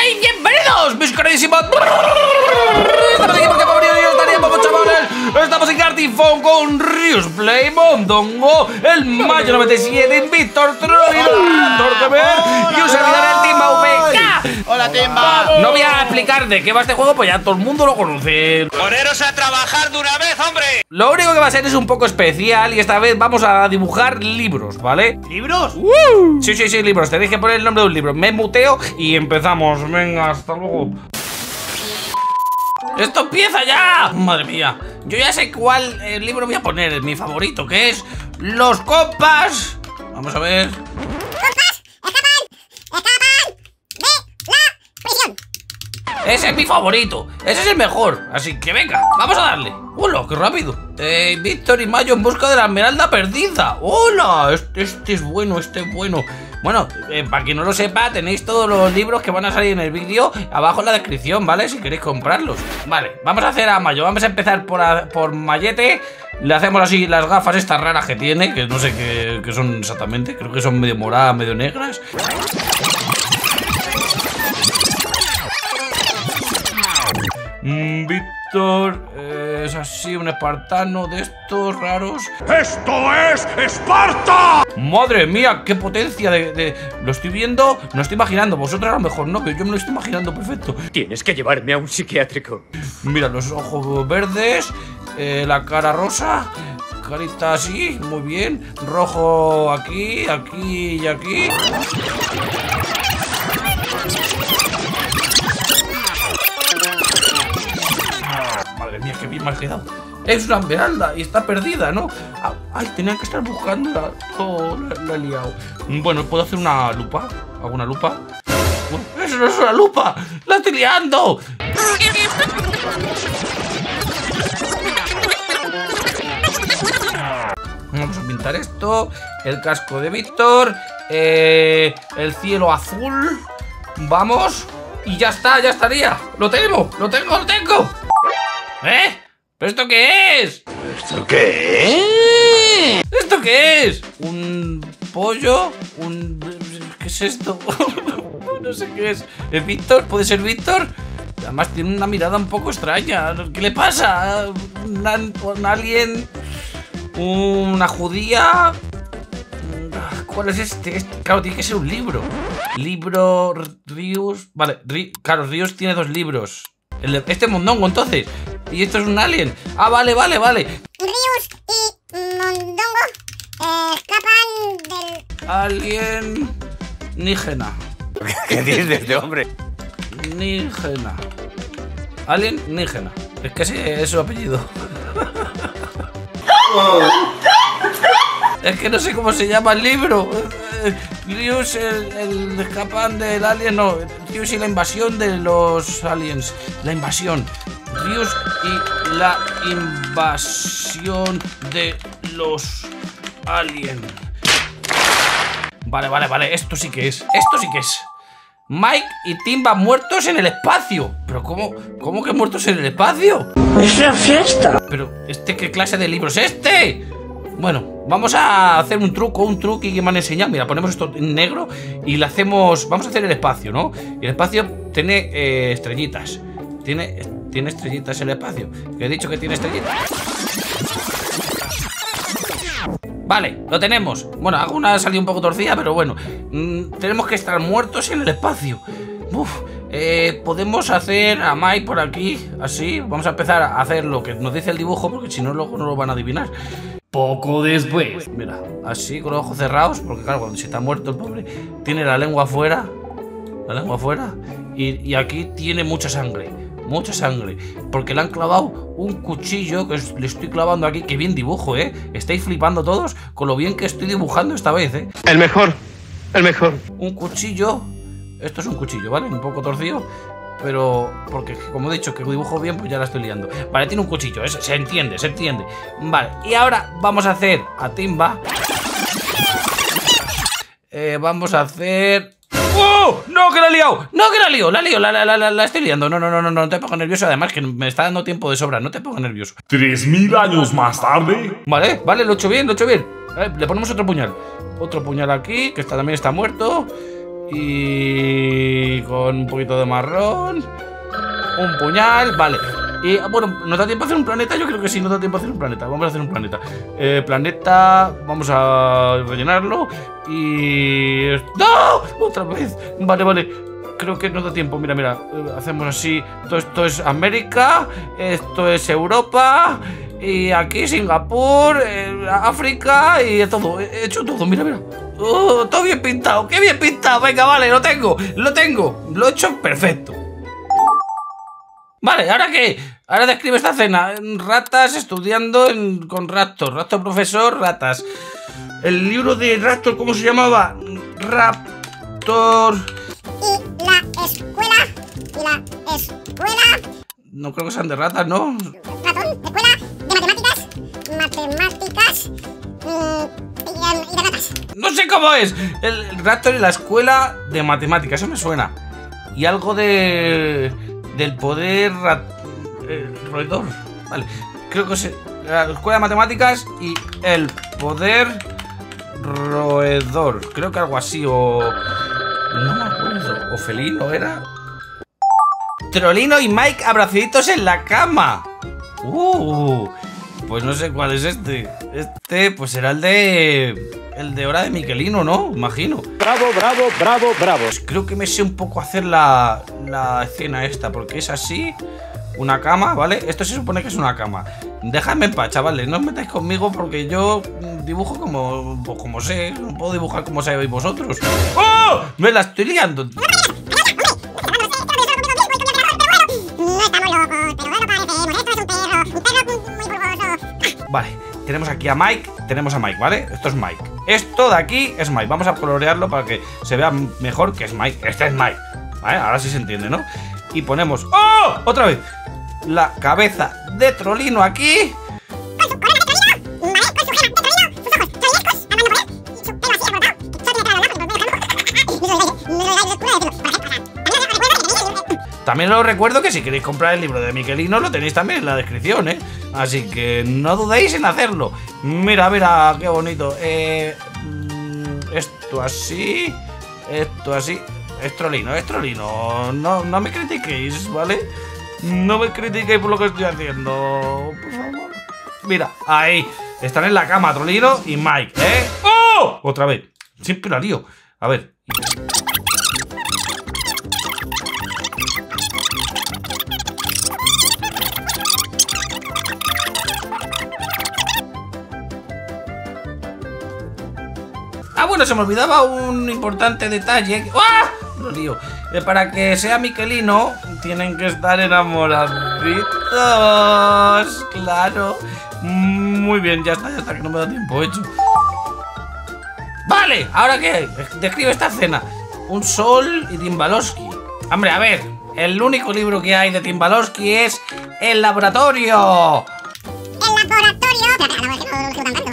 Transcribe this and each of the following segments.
y bienvenidos, mis queridísimos. Estamos en Cartifón con Rius Play, Mondongo, el Mayo 97, Víctor Troy, y un servidor del Timba VK. Hola, Timba. No voy a explicar de qué va este juego, pues ya todo el mundo lo conoce. Poneros a trabajar de una vez, hombre. Lo único que va a ser es un poco especial y esta vez vamos a dibujar libros, ¿vale? ¿Libros? Sí, libros. Tenéis que poner el nombre de un libro. Me muteo y empezamos. Venga, hasta luego. ¡Esto empieza ya! ¡Madre mía! Yo ya sé cuál libro voy a poner, mi favorito, que es Los Compas. Vamos a ver. Compas escapan de la prisión. Ese es mi favorito. Ese es el mejor. Así que venga, vamos a darle. ¡Hola, qué rápido! Víctor y Mayo en busca de la esmeralda perdida. ¡Hola! Este es bueno, este es bueno. Bueno, para quien no lo sepa, tenéis todos los libros que van a salir en el vídeo abajo en la descripción, ¿vale? Si queréis comprarlos. Vale, vamos a hacer a Mayo. Vamos a empezar por Mayete. Le hacemos así las gafas estas raras que tiene, que no sé qué son exactamente. Creo que son medio moradas, medio negras. Víctor es así, un espartano de estos raros. ¡Esto es Esparta! ¡Madre mía! ¡Qué potencia Lo estoy viendo, no lo estoy imaginando. Vosotros a lo mejor no, pero yo me lo estoy imaginando perfecto. Tienes que llevarme a un psiquiátrico. Mira, los ojos verdes, la cara rosa, carita así, muy bien. Rojo aquí, aquí y aquí. Madre mía, qué bien me ha quedado. Es una esmeralda y está perdida, ¿no? Ay, tenía que estar buscándola. Oh, la he liado. Bueno, ¿puedo hacer una lupa? ¿Alguna lupa? ¡Eso no es una lupa! ¡La estoy liando! Vamos a pintar esto. El casco de Víctor. El cielo azul. Vamos. Y ya está, ya estaría. ¡Lo tengo! ¿Eh? ¿Pero esto qué es? ¿Esto qué es? ¿Esto qué es? ¿Un pollo? ¿Qué es esto? No sé qué es. ¿Es Víctor? ¿Puede ser Víctor? Además tiene una mirada un poco extraña. ¿Qué le pasa? ¿Un alien? ¿Una judía? ¿Cuál es este? Claro, tiene que ser un libro. Libro Rius. Vale, claro, Rius tiene dos libros. Este es Mondongo, entonces. Y esto es un alien. Ah, vale. Rius y Mondongo escapan del... Alienígena. ¿Qué dices de este hombre? Nígena. Alienígena. Es que ese es su apellido. Es que no sé cómo se llama el libro. Rius, el escapan del alien. No, Rius y la invasión de los aliens. La invasión. Rius y la invasión de los aliens. Vale. Esto sí que es. Mike y Timba muertos en el espacio. ¿Pero cómo que muertos en el espacio? ¡Es una fiesta! Pero, ¿qué clase de libro es este? Bueno, vamos a hacer un truqui que me han enseñado. Mira, ponemos esto en negro y le hacemos... Vamos a hacer el espacio, ¿no? Y el espacio tiene estrellitas. Tiene estrellitas el espacio. Que he dicho que tiene estrellitas. Vale, lo tenemos. Bueno, alguna ha salido un poco torcida, pero bueno. Tenemos que estar muertos en el espacio. Podemos hacer a Mike por aquí, así. Vamos a empezar a hacer lo que nos dice el dibujo, porque si no, luego no lo van a adivinar. Poco después. Mira, así con los ojos cerrados, porque claro, cuando se está muerto el pobre, tiene la lengua afuera. Y aquí tiene mucha sangre, porque le han clavado un cuchillo, que le estoy clavando aquí. Que bien dibujo, estáis flipando todos con lo bien que estoy dibujando esta vez, El mejor. Un cuchillo. Esto es un cuchillo, ¿vale? Un poco torcido, pero porque como he dicho que dibujo bien, pues ya la estoy liando. Vale, tiene un cuchillo, se entiende. Vale, y ahora vamos a hacer a Timba. Vamos a hacer... ¡Oh! ¡No, que la he liado! La estoy liando. No te pongas nervioso. Además que me está dando tiempo de sobra. No te pongas nervioso. 3000 años más tarde. Vale, lo he hecho bien. Le ponemos otro puñal. Otro puñal aquí, que también está muerto. Y con un poquito de marrón. Un puñal, vale. Y bueno, ¿nos da tiempo a hacer un planeta? Yo creo que sí, nos da tiempo a hacer un planeta. Vamos a hacer un planeta. Planeta, vamos a rellenarlo. Y... ¡No! Otra vez. Vale, vale. Creo que nos da tiempo. Mira, mira. Hacemos así. Todo esto es América. Esto es Europa. Y aquí Singapur, África y todo. He hecho todo, mira, mira. Todo bien pintado. ¡Qué bien pintado! Venga, vale, lo tengo. Lo tengo. Lo he hecho perfecto. Vale, ¿ahora qué? Ahora describe esta escena. Ratas estudiando con Raptor. Raptor profesor, ratas. El libro de Raptor, ¿cómo se llamaba? Raptor... Y la escuela. No creo que sean de ratas, ¿no? Ratón, escuela de matemáticas. Y de ratas. No sé cómo es. El Raptor y la escuela de matemáticas. Eso me suena. Y algo de... del poder roedor. Vale. Creo que es la escuela de matemáticas y el poder roedor. Creo que algo así. O... no me acuerdo. O felino era. Trolino y Mike abraciditos en la cama. Pues no sé cuál es este. Este pues será el de Hora de Miquelino, ¿no? Imagino. Bravo, bravo, bravo, bravo. Pues creo que me sé un poco hacer la escena esta, porque es así. Una cama, ¿vale? Esto se supone que es una cama. Dejadme en paz, chavales. No os metáis conmigo porque yo dibujo como sé. No puedo dibujar como sabéis vosotros. ¡Oh! Me la estoy liando. Vale, tenemos aquí a Mike. Tenemos a Mike, ¿vale? Esto es Mike. Esto de aquí es Mike. Vamos a colorearlo para que se vea mejor que es Mike. Este es Mike, ¿vale? Ahora sí se entiende, ¿no? Y ponemos... ¡oh! Otra vez la cabeza de Trolino aquí. También os recuerdo que si queréis comprar el libro de Miquelino lo tenéis también en la descripción, ¿eh? Así que no dudéis en hacerlo. Mira, mira, qué bonito. Esto así. Esto así. Es Trolino, es Trolino. No me critiquéis, ¿vale? No me critiquéis por lo que estoy haciendo. Por favor. Mira, ahí. Están en la cama Trolino y Mike, ¿eh? ¡Oh! Otra vez. Siempre la lío. A ver. Ah, bueno, se me olvidaba un importante detalle. ¡Ah! Lo lío. Para que sea Miquelino, tienen que estar enamoraditos. Claro. Muy bien, ya está, que no me da tiempo hecho. Vale, ¿ahora qué? Describe esta escena. Un sol y Timbalowski. Hombre, a ver, el único libro que hay de Timbalowski es El Laboratorio. El laboratorio.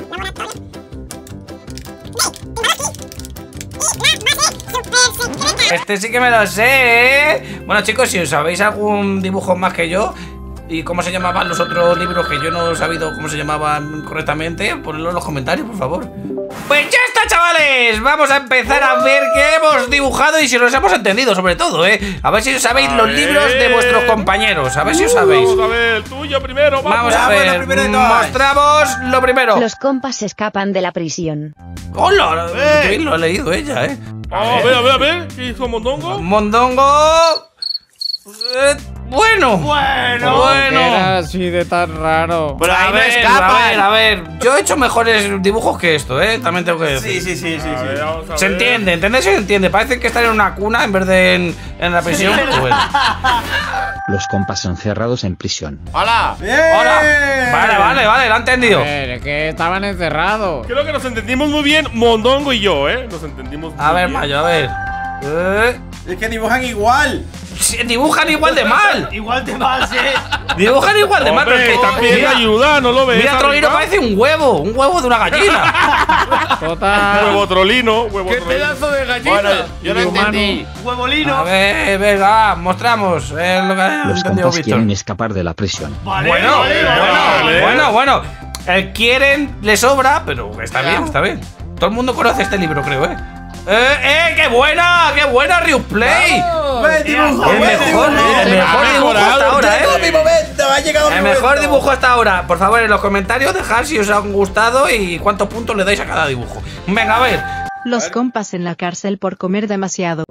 Este sí que me lo sé, ¿eh? Bueno, chicos, si os sabéis algún dibujo más que yo y cómo se llamaban los otros libros que yo no he sabido cómo se llamaban correctamente, ponedlo en los comentarios, por favor. Pues ya está, chavales. Vamos a empezar a ver qué hemos dibujado y si los hemos entendido, sobre todo, ¿eh? A ver si os sabéis los libros de vuestros compañeros. A ver si os sabéis. Vamos a ver, el tuyo primero. Vamos a ver, mostramos lo primero. Los compas escapan de la prisión. ¡Hola! Qué bien lo ha leído ella, ¿eh? A ver. ¿Qué hizo Mondongo? Mondongo... Bueno. Era así de tan raro. Pero ahí no escapan. A ver. Yo he hecho mejores dibujos que esto, ¿eh? También tengo que decir. Sí. A ver, vamos a Se ver. entiende, ¿entendés? Se entiende. Parece que están en una cuna en vez de en la prisión. Bueno. Los compas encerrados en prisión. ¡Hola! Ahora. Vale, lo he entendido. Que estaban encerrados. Creo que nos entendimos muy bien, Mondongo y yo, ¿eh? Nos entendimos muy A ver, bien. Mayo, a ver. Es que dibujan igual. Sí, dibujan igual de mal. Igual te vas, Dibujan igual de mal. Hombre, Pero es que- también mira, ayuda, ¿no lo ves? mira, Trolino arriba? parece un huevo de una gallina. Total. Huevo Trolino, huevo ¡Qué Trolino. pedazo de gallina! Bueno, yo no humano. entendí. ¡Huevolino! A ver, venga, mostramos lo que ha Los entendido compas Víctor. quieren escapar de la prisión. Vale, Bueno, vale. bueno. El quieren le sobra, pero está bien. Todo el mundo conoce este libro, creo, ¿eh? ¡Qué buena! ¡Qué buena, Rius Play! Buen dibujo, El buen mejor dibujo. dibujo hasta ahora, Llegó mi momento, ha llegado mi El momento. mejor dibujo hasta ahora. Por favor, en los comentarios dejad si os han gustado y cuántos puntos le dais a cada dibujo. Venga, a ver. Los compas en la cárcel por comer demasiado.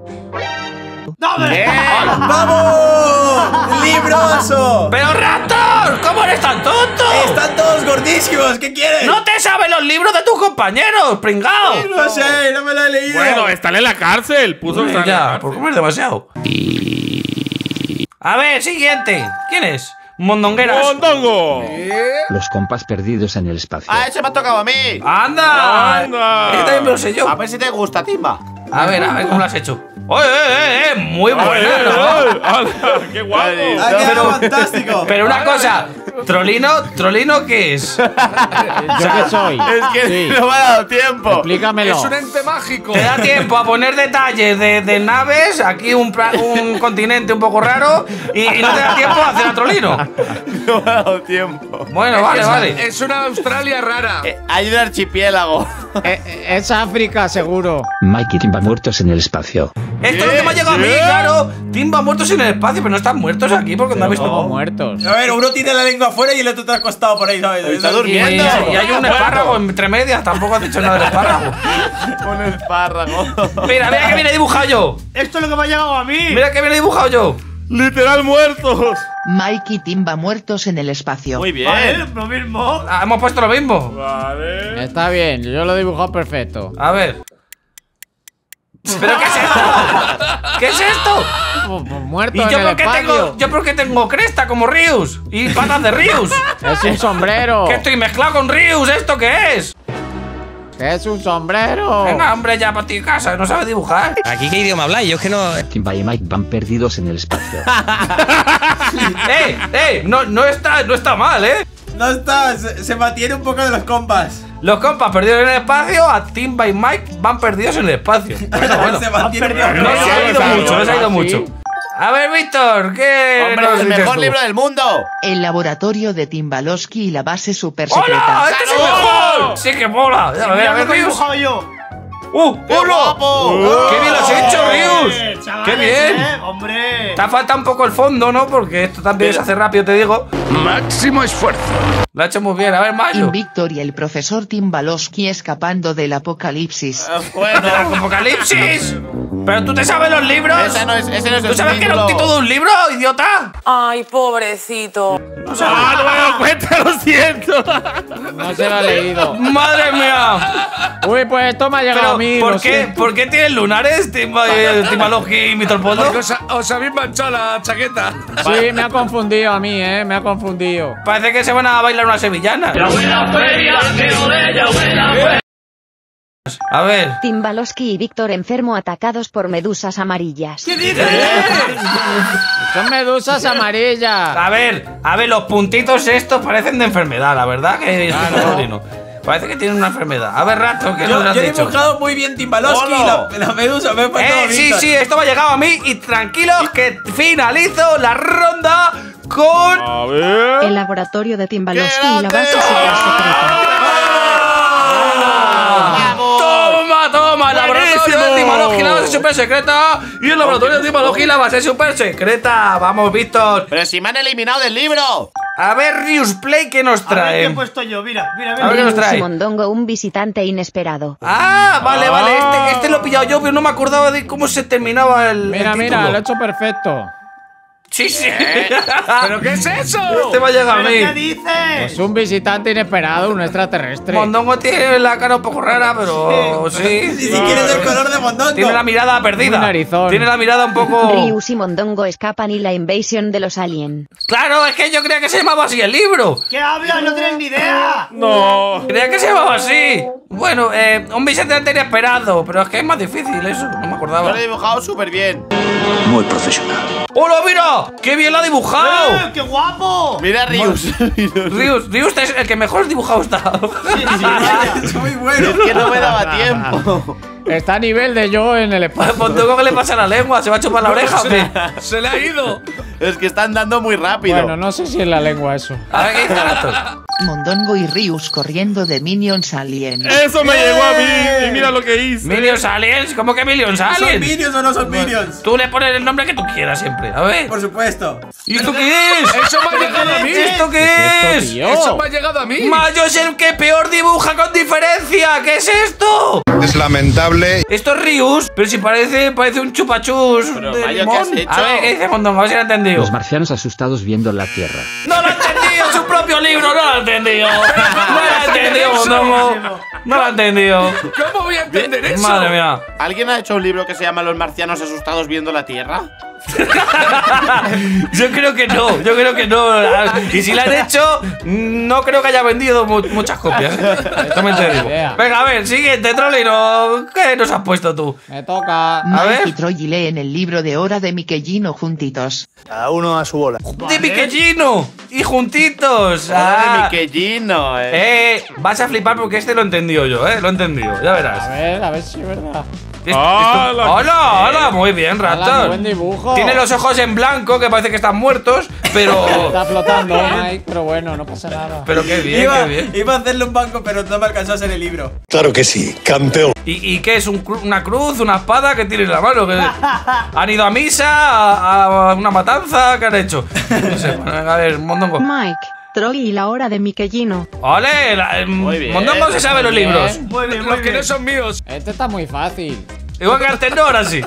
¡Vamos! ¡Libroso! ¡Pero Raptor! ¿Cómo eres tan tonto? Están todos gordísimos, ¿qué quieres? ¡No te sabes los libros de tus compañeros, pringao! No sé, no me lo he leído. Bueno, están en la cárcel. Puso que está en la Ya, cárcel. por comer demasiado. A ver, siguiente. ¿Quién es? Mondongueras. ¡Mondongo! Los compas perdidos en el espacio. Ah, ese me ha tocado a mí. ¡Anda! ¡Anda! Este también me lo sé yo. A ver si te gusta, Timba. A ver cómo lo has hecho. ¡Oye, muy buena, ¿no? ¡Hala! ¡Qué guapo! Ha quedado fantástico. Pero una cosa, ¿Trolino qué es? ¿Yo qué soy? Es que Sí. no me ha dado tiempo. Explícamelo. ente mágico. Te da tiempo a poner detalles de naves, aquí un continente un poco raro, y no te da tiempo a hacer a Trolino. No me ha dado tiempo. Bueno, vale. Es una Australia rara. Hay un archipiélago. Es África, seguro. Mike y Timba muertos en el espacio. Esto es lo que me ha llegado a mí, claro. Timba muertos en el espacio, pero no están muertos aquí porque no habéis Todos visto. muertos. A ver, uno tiene la lengua afuera y el otro te ha acostado por ahí, ¿sabes? Está Y durmiendo. hay un espárrago entre medias, tampoco has dicho nada del espárrago. Un espárrago. Mira que viene dibujado yo. Esto es lo que me ha llegado a mí. Mira que viene dibujado yo. ¡Literal muertos! Mike y Timba muertos en el espacio. Muy bien. Lo mismo. Ah, hemos puesto lo mismo. Vale. Está bien, yo lo he dibujado perfecto. A ver. ¿Pero qué es esto? ¿Qué es esto? Muerto ¿Y en yo el por qué espacio. tengo cresta como Rius? Y patas de Rius. Es un sombrero. ¿Qué estoy mezclado con Rius? ¿Esto qué es? Es un sombrero. Venga, hombre, ya para ti casa, no sabes dibujar. ¿Aquí qué idioma habláis? Yo es que no. Timba y Mike van perdidos en el espacio. No está mal, No está, se mantiene un poco de los compas. Los compas perdidos en el espacio, a Timba y Mike van perdidos en el espacio. Bueno, Se mantiene un poco. no se ha ido mucho, no se ha ido ¿Sí? mucho. A ver, Víctor, ¿qué Hombre, nos el dices mejor tú? libro del mundo. El laboratorio de Timbalowski y la base super ¡Hola! secreta. ¡Este es el mejor! Sí que mola. A ver, Rius. yo. ¡Uno! guapo! ¡Qué bien lo has hecho, Rius! ¡Qué bien! ¡Hombre! Te falta un poco el fondo, ¿no? Porque esto también se hace rápido, te digo. Máximo esfuerzo. Lo ha hecho muy bien. A ver, Mayo. Invictor y el profesor Timbalowski escapando del apocalipsis. Bueno. ¡Apocalipsis! ¿Pero tú te sabes los libros? Ese no es el ¿Tú sabes que era un título de un libro, idiota? Ay, pobrecito. ¡Ah, no me he dado cuenta! ¡Lo siento! No se lo ha leído. ¡Madre mía! Uy, pues esto me ha llegado Pero, a mí. ¿por lo qué? siento. ¿Por qué tienes lunares, Timbalowski y Mr. Poldo? Porque os habéis manchado la chaqueta. Sí, me ha confundido a mí, me ha confundido. Parece que se van a bailar una sevillana. A ver. Timbalowski y Víctor enfermo atacados por medusas amarillas. Son medusas amarillas. A ver, los puntitos estos parecen de enfermedad, la verdad que es no. Parece que tienen una enfermedad. A ver, Rato, ¿qué nos has Yo he dicho? dibujado muy bien Timbalowski y la medusa me he puesto Sí, esto me ha llegado a mí y tranquilos que finalizo la ronda con... A ver. El laboratorio de Timbalowski y la base super secreta. Toma, el laboratorio de Timbalowski, la base super secreta. Y el laboratorio de Timbalowski, la base super secreta. Vamos, Víctor. Pero si me han eliminado del libro. A ver, Rius Play, ¿qué nos trae? ¿Qué he puesto yo? Mira. A ver qué nos Rius y trae. Mondongo, un visitante inesperado. Ah, vale. Este lo he pillado yo, pero no me acordaba de cómo se terminaba el Mira, título. lo he hecho perfecto. Sí. ¿Pero qué es eso? Este va a llegar a mí. ¿Qué dices? Pues un visitante inesperado, un extraterrestre. Mondongo tiene la cara un poco rara, pero sí. Ni siquiera es el color de Mondongo. Tiene la mirada perdida. Muy narizón. Tiene la mirada un poco... Rius y Mondongo escapan y la invasión de los aliens. Claro, es que yo creía que se llamaba así el libro. ¿Qué hablas? No tienes ni idea. No. Creía que se llamaba así. Bueno, un visitante inesperado, pero es que es más difícil eso, no me Lo acordaba. he dibujado súper bien. Muy profesional. ¡Hola, mira! ¡Qué bien lo ha dibujado! ¡Qué guapo! Mira Rius. Rius es el que mejor dibujado está. Es muy bueno. Es que no me daba tiempo. Está a nivel de yo en el espacio. Mondongo, ¿qué le pasa a la lengua? ¿Se va a chupar la oreja o qué? Se le ha ido. Es que están dando muy rápido. Bueno, no sé si es la lengua eso. A ver, ¿qué dice Rato? Mondongo y Rius corriendo de Minions Alien. Eso me llegó a mí. Y mira lo que hice. ¿Minions Aliens? ¿Cómo que Minions ¿Son Aliens? Minions o no son Minions? Tú le pones el nombre que tú quieras siempre. A ver. Por supuesto. ¿Y esto qué es? ¡Eso me ha llegado a mí! ¿Esto qué es? ¡Eso me ha llegado a mí! Mayo es el que peor dibuja con diferencia. ¿Qué es esto? Es lamentable. Esto es Rius, pero si parece un chupachus Pero, de Mayo, limón. ¿qué has hecho? A ver, ¿qué dice Mondongo? A ver si lo he entendido. Los marcianos asustados viendo la Tierra. ¡No lo ha entendido! ¡Su propio libro! ¡No lo ha entendido! ¡No lo ha entendido, Mondongo! ¡No lo ha entendido! ¿Cómo voy a entender eso? Madre mía. ¿Alguien ha hecho un libro que se llama Los marcianos asustados viendo la Tierra? Yo creo que no, yo creo que no. Y si la han hecho, no creo que haya vendido muchas copias. También te digo. Venga, a ver, siguiente, Trollino. ¿Qué nos has puesto tú? Me toca. Mike y Troy leen el libro de Hora de Miquellino juntitos. Cada uno a su bola. De Miquellino y juntitos. Hora de Miquellino, Vas a flipar porque este lo he entendido yo, lo he entendido. Ya verás. A ver si es verdad. ¡Hola! ¡Hola! Muy bien, Hola, Raptor. buen dibujo. Tiene los ojos en blanco, que parece que están muertos, pero. Está flotando, Mike, pero bueno, no pasa nada. Pero qué bien, qué bien. Iba a hacerle un banco, pero no me alcanzó a hacer el libro. Claro que sí, campeón. ¿Y qué es? ¿Una cruz? ¿Una espada que tiene en la mano? ¿Han ido a misa? ¿A una matanza? ¿Qué han hecho? No sé, bueno, a ver, Mondongo. Mike, Troy y la hora de Miquellino. ¡Ole! Mondongo se sabe los libros. Muy bien, muy Los que bien. no son míos. Este está muy fácil. Igual que Arteno, ahora sí.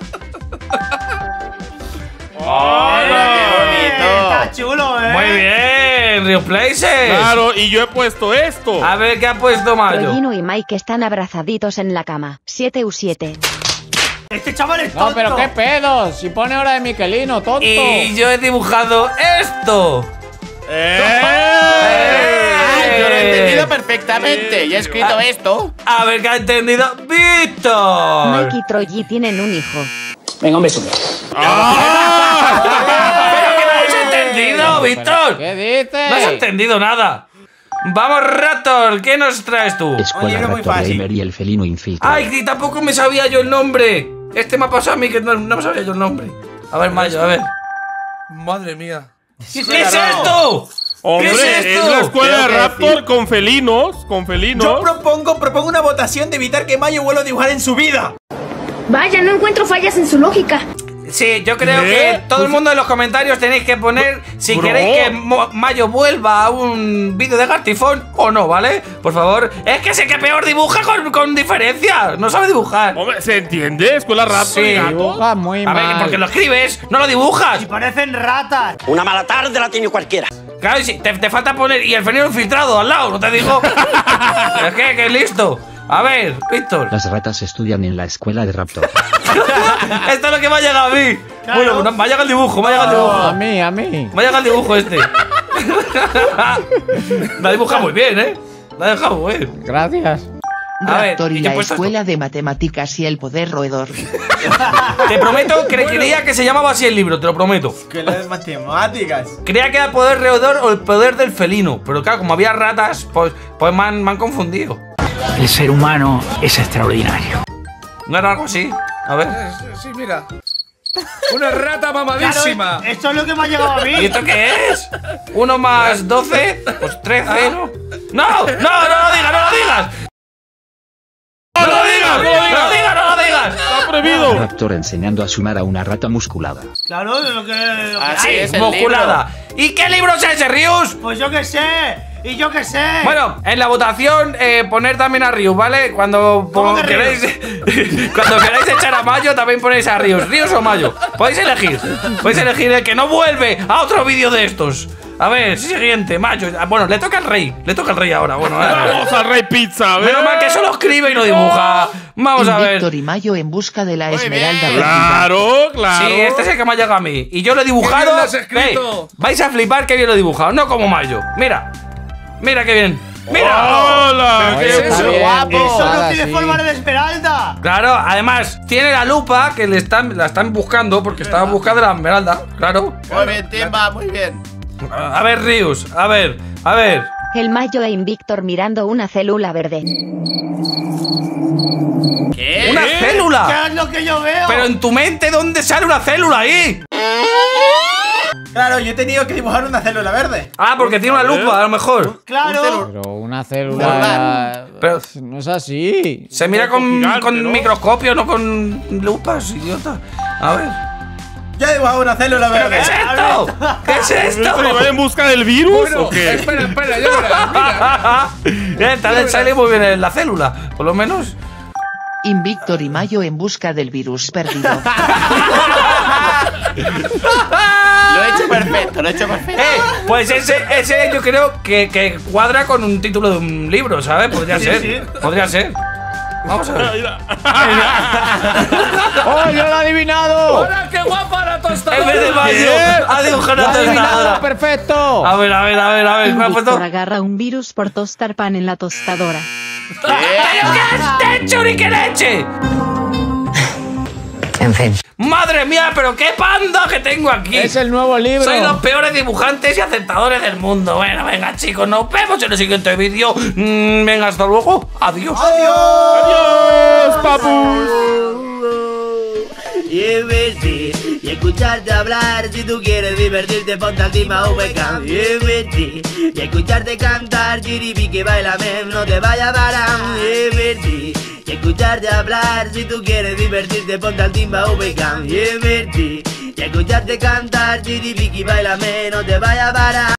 ¡Qué bonito! Está chulo, Muy bien, Rio Places. Claro, y yo he puesto esto. A ver qué ha puesto Mayo. Trollino y Mike están abrazaditos en la cama. 7u7. Este chaval es tonto. No, pero qué pedo. Si pone Hora de Miquelino, tonto. Y yo he dibujado esto. Yo lo he entendido perfectamente. Y he escrito esto. A ver qué ha entendido Víctor. Mike y Troy tienen un hijo. ¿Pero qué no has entendido, Víctor? ¿Qué dices? No has entendido nada. Vamos, Raptor, ¿qué nos traes tú? Escuela Raptor Gamer y el felino infiltrado. Ay, que tampoco me sabía yo el nombre. Este me ha pasado a mí que no me sabía yo el nombre. A ver, Mayo, a ver. Madre mía. ¿Qué es esto? Hombre, ¿Qué es esto? la escuela de Raptor con felinos. Yo propongo una votación de evitar que Mayo vuelva a dibujar en su vida. Vaya, no encuentro fallas en su lógica. Sí, yo creo que todo el mundo en los comentarios tenéis que poner si queréis que Mayo vuelva a un vídeo de Gartifón o no, ¿vale? Por favor. Es que es el que peor dibuja con diferencia. No sabe dibujar. Hombre, ¿se entiende? Escuela Raptor y gato. Dibuja muy A mal. ver, porque lo escribes, no lo dibujas. Y parecen ratas. Una mala tarde la tiene cualquiera. Claro, y si te falta poner y el felino infiltrado al lado, ¿no te digo? Es que listo. A ver, Víctor. Las ratas estudian en la escuela de Raptor. Esto es lo que me ha llegado a mí. Claro. Bueno, me ha llegado el dibujo, me ha llegado el dibujo. A mí. Me ha llegado el dibujo este. Me ha dibujado muy bien, ¿eh? Me ha dejado muy bien. Gracias. A ver, Raptor y ¿y qué he la puesto escuela de matemáticas y el poder roedor. Te prometo que creía que se llamaba así el libro, te lo prometo. Que las matemáticas. Creía que era el poder roedor o el poder del felino. Pero claro, como había ratas, pues me han confundido. El ser humano es extraordinario. ¿No era algo así? A ver. Sí, mira. Una rata mamadísima. Claro, esto es lo que me ha llegado a ¿Y mí. esto qué es? 1 más 12, pues 13, ¿no? ¡No! ¡No! ¡No lo digas! ¡No lo digas! ¡No lo digas! ¡No lo digas! ¡No lo digas! Está prohibido. Raptor enseñando a sumar a una rata musculada. Claro, de lo que Así hay. es el Musculada. ¿Y qué libro es ese, Rius? Pues yo qué sé. Y yo qué sé. Bueno, en la votación poner también a Rius, ¿vale? Cuando queráis cuando queráis echar a Mayo también ponéis a Rius. ¿Rius o Mayo? Podéis elegir. Podéis elegir el que no vuelve a otro vídeo de estos. A ver, siguiente, Mayo. Bueno, le toca al rey. Le toca al rey ahora. Bueno, Vamos al Rey Pizza, a ver. menos mal que solo escribe y no dibuja. Vamos a ver. Víctor y Mayo en busca de la esmeralda bien. perdida. Claro, claro. Sí, este es el que me ha llegado a mí. Y yo lo he dibujado. ¡Qué bien lo has escrito! Vais a flipar que bien lo he dibujado. No como Mayo. Mira. Mira qué bien. ¡Mira! ¡Hola! Oye, ¡Qué está bien, guapo! Eso no dibujada, tiene sí. forma de esmeralda. Claro, además, tiene la lupa que la están buscando porque estaba buscando la esmeralda. Claro. Muy bien, Timba, muy bien. A ver, Rius. A ver. El Mayo e Invictor mirando una célula verde. ¿Qué? ¡Una célula! ¿Qué es lo que yo veo? Pero en tu mente, ¿dónde sale una célula ahí? Claro, yo he tenido que dibujar una célula verde. Ah, porque tiene una lupa, a lo mejor. Claro. Pero una célula... Pero no es así. se mira con gigante, ¿no? microscopio, no con lupas, idiota. A ver. Ya he dibujado una célula verde. ¿Qué es esto? ¿Qué es esto? ¿Va en busca del virus Bueno, o qué? espera, ya verás, mira. Tal vez sale muy bien en la célula, por lo menos. Invictor y Mayo en busca del virus perdido. Lo he hecho perfecto, lo he hecho perfecto. Pues ese yo creo que cuadra con un título de un libro, ¿sabes? Podría ser. Podría ser. Vamos a ver. ¡Oh, yo lo he adivinado! ¡Hola, qué guapa la tostadora! En vez de Mayo, ha dibujado ¡Lo una he adivinado tostadora. perfecto! A ver. ¿Cuál ha puesto? Víctor agarra un virus por tostar pan en la tostadora. ¿Pero qué es leche, qué leche? En fin. ¡Madre mía, pero qué panda que tengo aquí! Es el nuevo libro. Soy los peores dibujantes y aceptadores del mundo. Bueno, venga, chicos, nos vemos en el siguiente vídeo. Venga, hasta luego. Adiós. ¡Adiós, papus! Y escucharte hablar, si tú quieres divertirte, ponte al Team AVK. Y escucharte cantar, chiripi que bailame, no te vaya a parar. Y escucharte hablar, si tú quieres divertirte, ponte al Team AVK. Y escucharte cantar, chiripi que bailame, no te vaya a parar.